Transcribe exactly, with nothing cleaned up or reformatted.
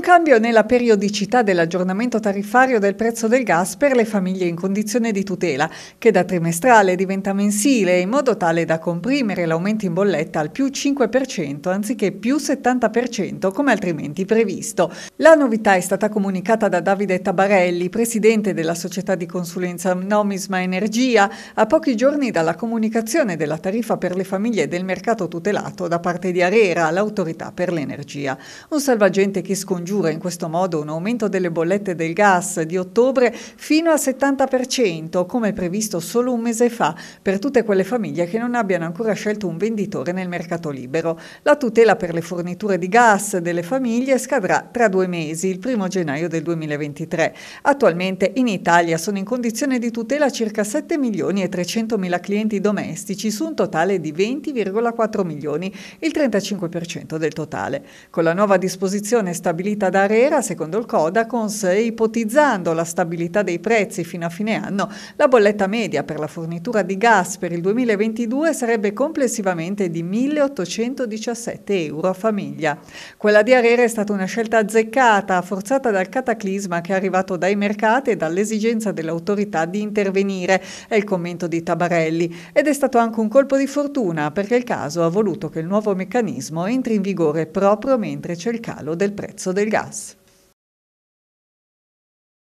cambio nella periodicità dell'aggiornamento tariffario del prezzo del gas per le famiglie in condizione di tutela, che da trimestrale diventa mensile in modo tale da comprimere l'aumento in bolletta al più cinque per cento anziché più settanta per cento come altrimenti previsto. La novità è stata comunicata da Davide Tabarelli, presidente della società di consulenza Nomisma Energia, a pochi giorni dalla comunicazione della tariffa per le famiglie del mercato tutelato da parte di ARERA, l'autorità per l'energia. Un salvagente che scongiura in questo modo un aumento delle bollette del gas di ottobre fino al settanta per cento, come previsto solo un mese fa, per tutte quelle famiglie che non abbiano ancora scelto un venditore nel mercato libero. La tutela per le forniture di gas delle famiglie scadrà tra due mesi, il primo gennaio del duemilaventitré. Attualmente in Italia sono in condizione di tutela circa sette milioni e trecentomila clienti domestici su un totale di venti virgola quattro milioni, il trentacinque per cento del totale. Con la nuova disposizione stabilita da ARERA, secondo il Codacons, e ipotizzando la stabilità dei prezzi fino a fine anno, la bolletta media per la fornitura di gas per il duemilaventidue sarebbe complessivamente di milleottocentodiciassette euro a famiglia. Quella di ARERA è stata una scelta azzeccata, forzata dal cataclisma che è arrivato dai mercati e dall'esigenza dell'autorità di intervenire, è il commento di Tabarelli, ed è stato anche un colpo di fortuna perché il caso ha voluto che il nuovo meccanismo entri in vigore proprio mentre c'è il calo del prezzo del gas.